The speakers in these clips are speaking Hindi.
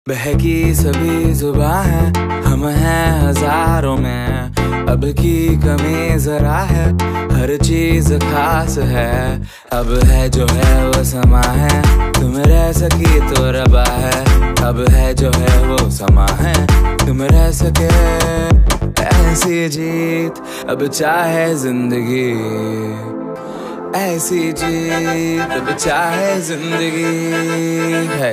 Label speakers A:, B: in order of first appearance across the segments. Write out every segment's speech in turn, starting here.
A: बहकी सभी जुबां है, हम हैं हजारों में। अब की कमी जरा है, हर चीज खास है। अब है जो है वो समा है, तुम रह सकी तो रबा है। अब है जो है वो समा है, तुम रह सके ऐसी जीत। अब चाहे जिंदगी ऐसी जीत, अब चाहे जिंदगी है।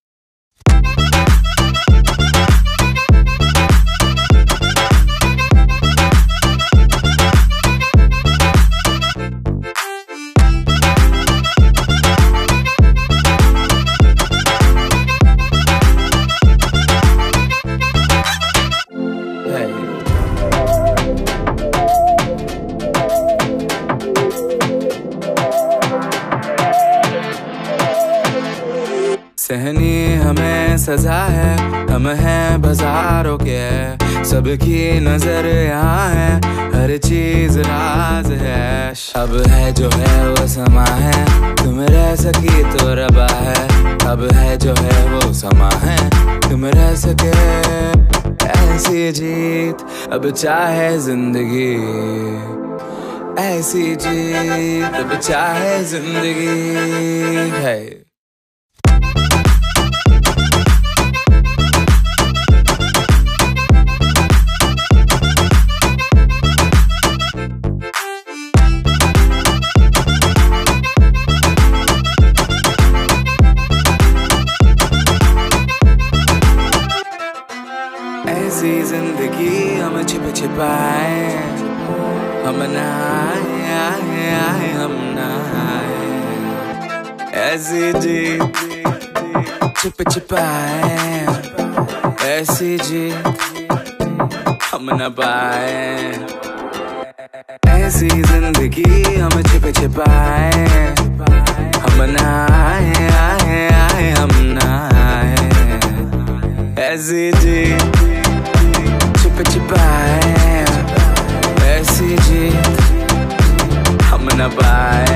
A: सहनी हमें सजा है, हम हैं बाजारों के। सबकी नजर यहाँ है, हर चीज राज है। अब है जो है वो समा है, तुम रह सकी तो रबा है। अब है जो है वो समा है, तुम रह सके ऐसी जीत। अब चाहे जिंदगी ऐसी जीत, अब चाहे जिंदगी है। ऐसी जिंदगी हम छिप छिपाए, हम ना आए, हम ना आए। ऐसी जी छिप छिपाए, ऐसी जी हम न पाए। ऐसी जिंदगी हम छिप छिपाए, हम ना आए, हम ना आए। ऐसी जी छिप छिपाए, ऐसी जीत हम न पाए।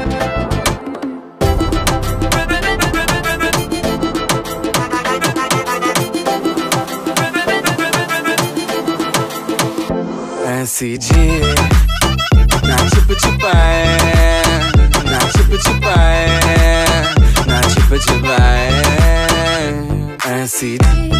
A: ऐसी जीत ना छिप छिपाए, ना छिप छिपाए, ना छिप छिपाए। ऐसी